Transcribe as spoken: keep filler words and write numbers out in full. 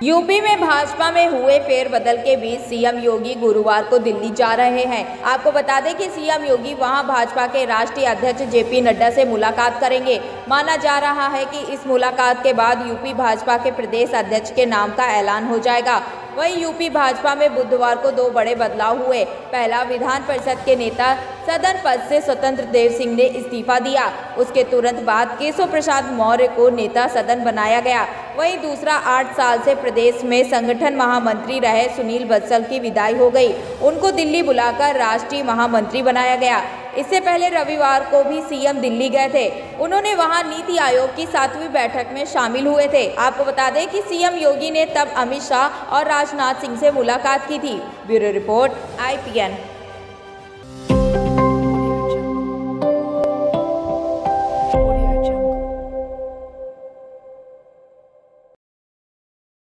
UP में भाजपा में हुए फेरबदल के बीच सीएम योगी गुरुवार को दिल्ली जा रहे हैं। आपको बता दें कि सीएम योगी वहां भाजपा के राष्ट्रीय अध्यक्ष जेपी नड्डा से मुलाकात करेंगे। माना जा रहा है कि इस मुलाकात के बाद यूपी भाजपा के प्रदेश अध्यक्ष के नाम का ऐलान हो जाएगा। वहीं यूपी भाजपा में बुधवार को दो बड़े बदलाव हुए। पहला, विधान परिषद के नेता सदन पद से स्वतंत्र देव सिंह ने इस्तीफा दिया। उसके तुरंत बाद केशव प्रसाद मौर्य को नेता सदन बनाया गया। वहीं दूसरा, आठ साल से प्रदेश में संगठन महामंत्री रहे सुनील बंसल की विदाई हो गई। उनको दिल्ली बुलाकर राष्ट्रीय महामंत्री बनाया गया। इससे पहले रविवार को भी सीएम दिल्ली गए थे। उन्होंने वहां नीति आयोग की सातवीं बैठक में शामिल हुए थे। आपको बता दें कि सीएम योगी ने तब अमित शाह और राजनाथ सिंह से मुलाकात की थी। Bureau report I P N.